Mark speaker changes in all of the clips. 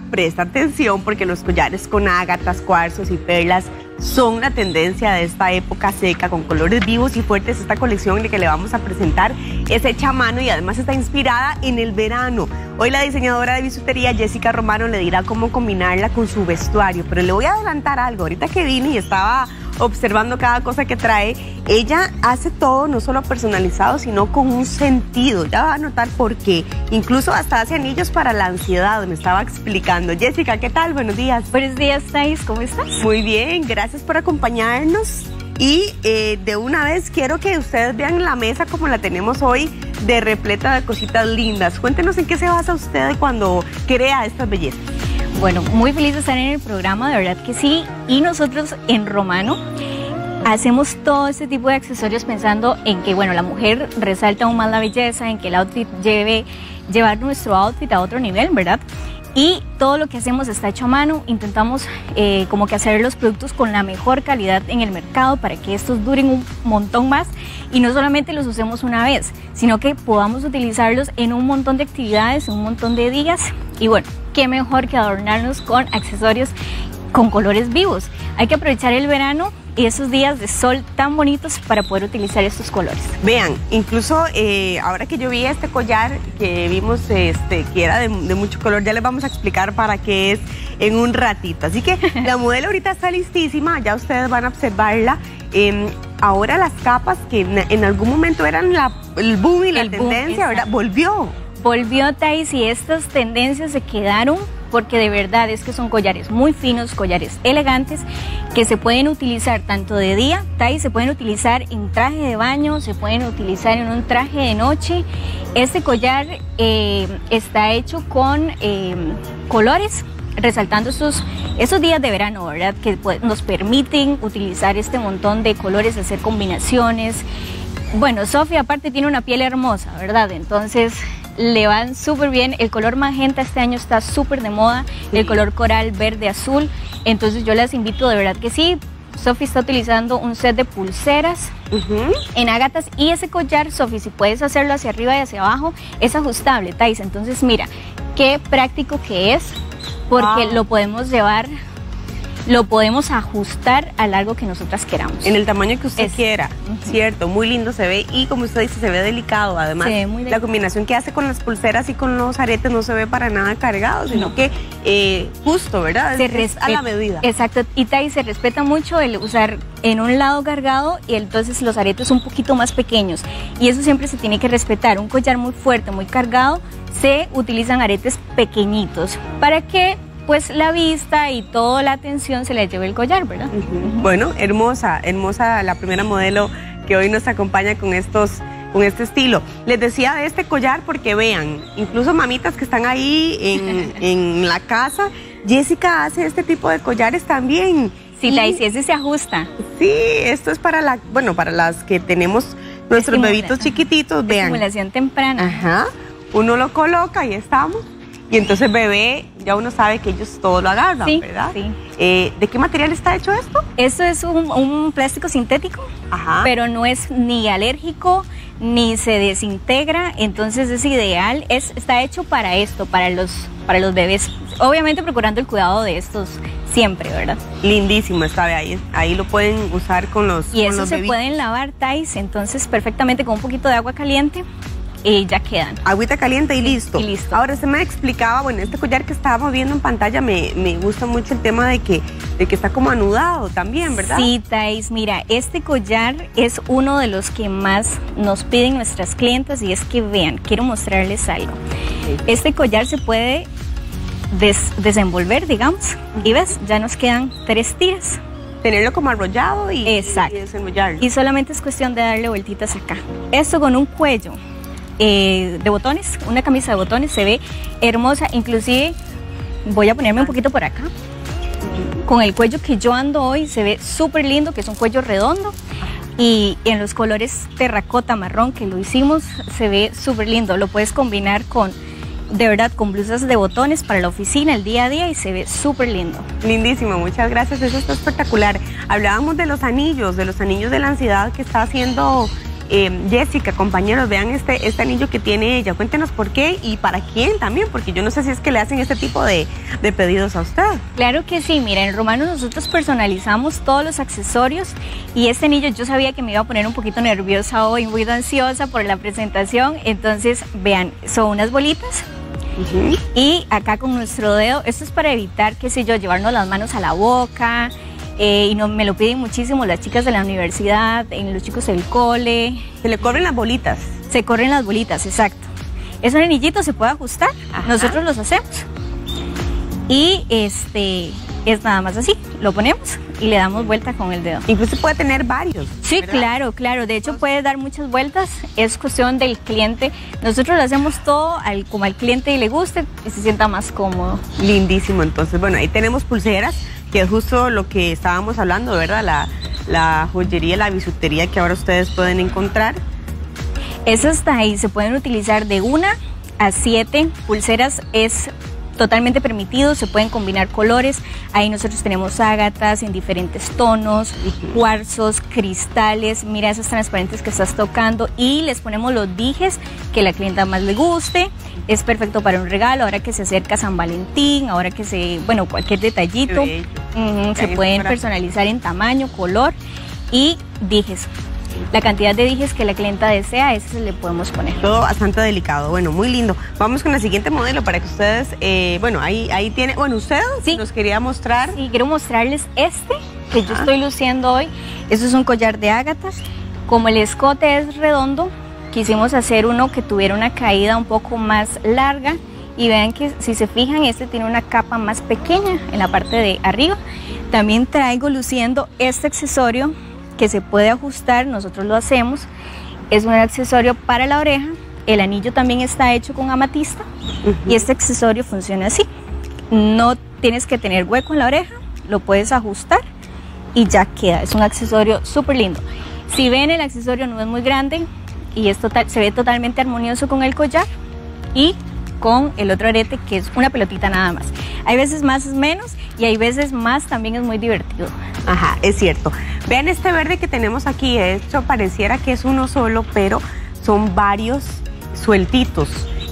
Speaker 1: presta atención porque los collares con ágatas, cuarzos y perlas son la tendencia de esta época seca, con colores vivos y fuertes. Esta colección que le vamos a presentar es hecha a mano y además está inspirada en el verano. Hoy la diseñadora de bisutería Jessica Romano le dirá cómo combinarla con su vestuario, pero le voy a adelantar algo. Ahorita que vine y estaba observando cada cosa que trae, ella hace todo no solo personalizado, sino con un sentido. Ya va a notar por qué. Incluso hasta hace anillos para la ansiedad, me estaba explicando. Jessica, ¿qué tal? Buenos días.
Speaker 2: Buenos días, Thais, ¿cómo estás?
Speaker 1: Muy bien, gracias por acompañarnos. Y de una vez quiero que ustedes vean la mesa como la tenemos hoy, de repleta de cositas lindas. Cuéntenos en qué se basa usted cuando crea estas bellezas.
Speaker 2: Bueno, muy feliz de estar en el programa, de verdad que sí. Y nosotros en Romano hacemos todo este tipo de accesorios pensando en que, bueno, la mujer resalta aún más la belleza, en que el outfit llevar nuestro outfit a otro nivel, ¿verdad? Y todo lo que hacemos está hecho a mano. Intentamos como que hacer los productos con la mejor calidad en el mercado para que estos duren un montón más y no solamente los usemos una vez, sino que podamos utilizarlos en un montón de actividades, en un montón de días. Y bueno, qué mejor que adornarnos con accesorios con colores vivos. Hay que aprovechar el verano y esos días de sol tan bonitos para poder utilizar estos colores.
Speaker 1: Vean, incluso ahora que yo vi este collar que vimos que era de mucho color, ya les vamos a explicar para qué es en un ratito. Así que la modelo ahorita está listísima, ya ustedes van a observarla. Ahora las capas que en algún momento eran el boom y la tendencia, ¿verdad? Volvió,
Speaker 2: Thais, y estas tendencias se quedaron porque de verdad es que son collares muy finos, collares elegantes, que se pueden utilizar tanto de día, Thais, se pueden utilizar en traje de baño, se pueden utilizar en un traje de noche. Este collar está hecho con colores, resaltando esos días de verano, ¿verdad? Que nos permiten utilizar este montón de colores, hacer combinaciones. Bueno, Sofía aparte tiene una piel hermosa, ¿verdad? Entonces le van súper bien. El color magenta este año está súper de moda, sí. El color coral, verde, azul. Entonces yo las invito, de verdad que sí. Sofía está utilizando un set de pulseras en ágatas y ese collar, Sofía, si puedes hacerlo hacia arriba y hacia abajo, es ajustable, Thais. Entonces mira, qué práctico que es, porque lo podemos llevar, lo podemos ajustar a largo que nosotras queramos.
Speaker 1: En el tamaño que usted quiera, cierto, muy lindo se ve y como usted dice, se ve delicado. Además, se ve muy delicado. La combinación que hace con las pulseras y con los aretes no se ve para nada cargado, sino que justo, ¿verdad? Es a la medida.
Speaker 2: Exacto, y Thais, se respeta mucho el usar en un lado cargado y entonces los aretes un poquito más pequeños. Y eso siempre se tiene que respetar. Un collar muy fuerte, muy cargado, se utilizan aretes pequeñitos para que pues la vista y toda la atención se le lleve el collar, ¿verdad?
Speaker 1: Bueno, hermosa la primera modelo que hoy nos acompaña con este estilo. Les decía de este collar porque vean, incluso mamitas que están ahí en la casa, Jessica hace este tipo de collares también.
Speaker 2: Sí, Thais, ese se ajusta.
Speaker 1: Sí, esto es para las que tenemos nuestros bebitos chiquititos, vean.
Speaker 2: Estimulación temprana.
Speaker 1: Ajá, uno lo coloca y estamos. Y entonces bebé, ya uno sabe que ellos todo lo agarran, sí, ¿verdad? Sí. ¿De qué material está hecho esto?
Speaker 2: Esto es un plástico sintético, pero no es ni alérgico, ni se desintegra, entonces es ideal, está hecho para esto, para los bebés, obviamente procurando el cuidado de estos siempre, ¿verdad?
Speaker 1: Lindísimo, está ahí lo pueden usar con los
Speaker 2: Y eso
Speaker 1: los
Speaker 2: se
Speaker 1: bebitos.
Speaker 2: pueden lavar, Thais, entonces perfectamente con un poquito de agua caliente. Y ya quedan.
Speaker 1: Agüita caliente y listo.
Speaker 2: Y listo.
Speaker 1: Ahora se me explicaba, bueno, este collar que estábamos viendo en pantalla me gusta mucho el tema de que está como anudado también, ¿verdad?
Speaker 2: Sí, Thais, mira, este collar es uno de los que más nos piden nuestras clientas y es que vean, quiero mostrarles algo. Sí. Este collar se puede desenvolver, digamos, y ves, ya nos quedan 3 tiras.
Speaker 1: Tenerlo como arrollado y
Speaker 2: desenrollarlo. Y solamente es cuestión de darle vueltitas acá. Esto con un cuello de botones, una camisa de botones, se ve hermosa, inclusive voy a ponerme un poquito por acá, con el cuello que yo ando hoy, se ve súper lindo, que es un cuello redondo, y en los colores terracota marrón que lo hicimos, se ve súper lindo, lo puedes combinar con, de verdad, con blusas de botones para la oficina, el día a día, y se ve súper lindo.
Speaker 1: Lindísimo, muchas gracias, eso está espectacular. Hablábamos de los anillos de la ansiedad que está haciendo Jessica, compañeros, vean este anillo que tiene ella. Cuéntenos por qué y para quién también, porque yo no sé si es que le hacen este tipo de pedidos a usted.
Speaker 2: Claro que sí, mira, en Romano nosotros personalizamos todos los accesorios y este anillo yo sabía que me iba a poner un poquito nerviosa hoy, muy ansiosa por la presentación. Entonces, vean, son unas bolitas. Y acá con nuestro dedo, esto es para evitar, qué sé yo, llevarnos las manos a la boca. Y no, me lo piden muchísimo las chicas de la universidad, los chicos del cole.
Speaker 1: Se le corren las bolitas.
Speaker 2: Se corren las bolitas, exacto. Es un anillito, se puede ajustar. Ajá. Nosotros los hacemos. Y es nada más así, lo ponemos y le damos vuelta con el dedo.
Speaker 1: Incluso puede tener varios.
Speaker 2: Sí, ¿verdad? Claro. De hecho, puede dar muchas vueltas. Es cuestión del cliente. Nosotros lo hacemos todo como al cliente le guste y se sienta más cómodo.
Speaker 1: Lindísimo. Entonces, bueno, ahí tenemos pulseras, que es justo lo que estábamos hablando, ¿verdad? La joyería, la bisutería que ahora ustedes pueden encontrar.
Speaker 2: Eso está ahí. Se pueden utilizar de 1 a 7 pulseras. Es totalmente permitido, se pueden combinar colores. Ahí nosotros tenemos ágatas en diferentes tonos, cuarzos, cristales, mira esos transparentes que estás tocando, y les ponemos los dijes que la clienta más le guste. Es perfecto para un regalo, ahora que se acerca San Valentín, ahora que cualquier detallito. Se pueden personalizar en tamaño, color y dijes. La cantidad de dijes que la clienta desea, ese se le podemos poner.
Speaker 1: Todo bastante delicado, bueno, muy lindo. Vamos con el siguiente modelo para que ustedes, ahí tiene, usted sí nos quería mostrar.
Speaker 2: Sí, quiero mostrarles que yo estoy luciendo hoy. Esto es un collar de ágatas. Como el escote es redondo, quisimos hacer uno que tuviera una caída un poco más larga. Y vean que si se fijan, tiene una capa más pequeña en la parte de arriba. También traigo luciendo este accesorio que se puede ajustar, nosotros lo hacemos. Es un accesorio para la oreja. El anillo también está hecho con amatista. Y este accesorio funciona así. No tienes que tener hueco en la oreja, lo puedes ajustar y ya queda. Es un accesorio súper lindo. Si ven, el accesorio no es muy grande y se ve totalmente armonioso con el collar y con el otro arete, que es una pelotita nada más. Hay veces más es menos y hay veces más también es muy divertido.
Speaker 1: Ajá, es cierto. Vean este verde que tenemos aquí, esto pareciera que es uno solo, pero son varios sueltitos.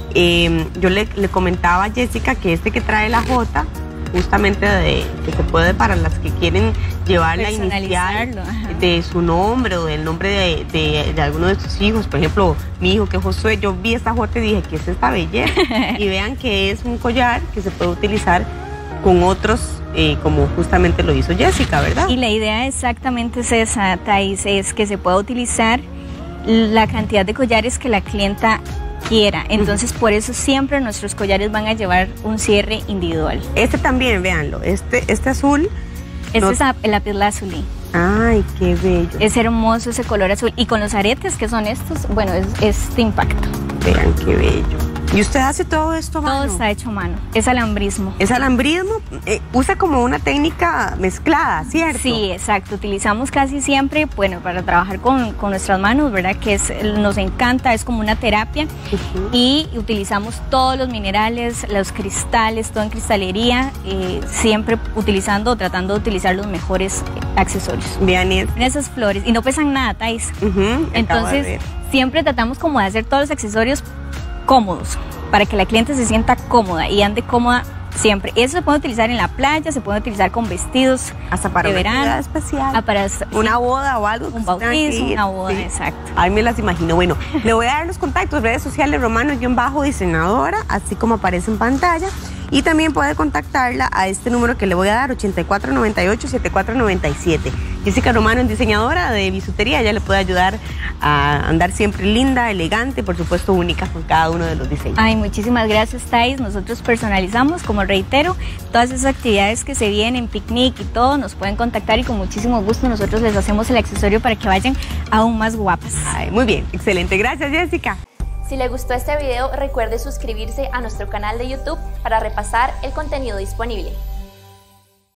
Speaker 1: Yo le comentaba a Jessica que que trae la J, justamente que se puede para las que quieren llevar la inicial de su nombre o del nombre de alguno de sus hijos. Por ejemplo, mi hijo, que es Josué, yo vi esta J y dije, ¿qué es esta belleza? Y vean que es un collar que se puede utilizar con otros, como justamente lo hizo Jessica, ¿verdad?
Speaker 2: Y la idea exactamente es esa, Thais, es que se pueda utilizar la cantidad de collares que la clienta quiera. Entonces, por eso siempre nuestros collares van a llevar un cierre individual.
Speaker 1: También, véanlo, este azul.
Speaker 2: Es el lapislázuli.
Speaker 1: Ay, qué bello.
Speaker 2: Es hermoso ese color azul. Y con los aretes, que son estos, es este impacto.
Speaker 1: Vean qué bello. ¿Y usted hace todo esto a mano?
Speaker 2: Todo está hecho a mano. Es alambrismo.
Speaker 1: ¿Es alambrismo? Usa como una técnica mezclada, ¿cierto?
Speaker 2: Sí, exacto. Utilizamos casi siempre, para trabajar con nuestras manos, ¿verdad? Que nos encanta, es como una terapia. Y utilizamos todos los minerales, los cristales, todo en cristalería, siempre tratando de utilizar los mejores accesorios.
Speaker 1: Vean
Speaker 2: esas flores. Y no pesan nada, Thais. Entonces, siempre tratamos como de hacer todos los accesorios cómodos, para que la cliente se sienta cómoda y ande cómoda siempre. Eso se puede utilizar en la playa, se puede utilizar con vestidos
Speaker 1: hasta para
Speaker 2: de verano,
Speaker 1: una especial,
Speaker 2: para
Speaker 1: una boda o algo.
Speaker 2: Un bautizo, una boda, exacto.
Speaker 1: Ay, me las imagino. Bueno, le voy a dar los contactos, redes sociales, Romano-diseñadora, así como aparece en pantalla. Y también puede contactarla a este número que le voy a dar, 8498-7497. Jessica Romano es diseñadora de bisutería, ella le puede ayudar a andar siempre linda, elegante, por supuesto única con cada uno de los diseños.
Speaker 2: Ay, muchísimas gracias, Thais. Nosotros personalizamos, como reitero, todas esas actividades que se vienen, picnic y todo, nos pueden contactar y con muchísimo gusto nosotros les hacemos el accesorio para que vayan aún más guapas.
Speaker 1: Ay, muy bien, excelente. Gracias, Jessica.
Speaker 3: Si le gustó este video, recuerde suscribirse a nuestro canal de YouTube para repasar el contenido disponible.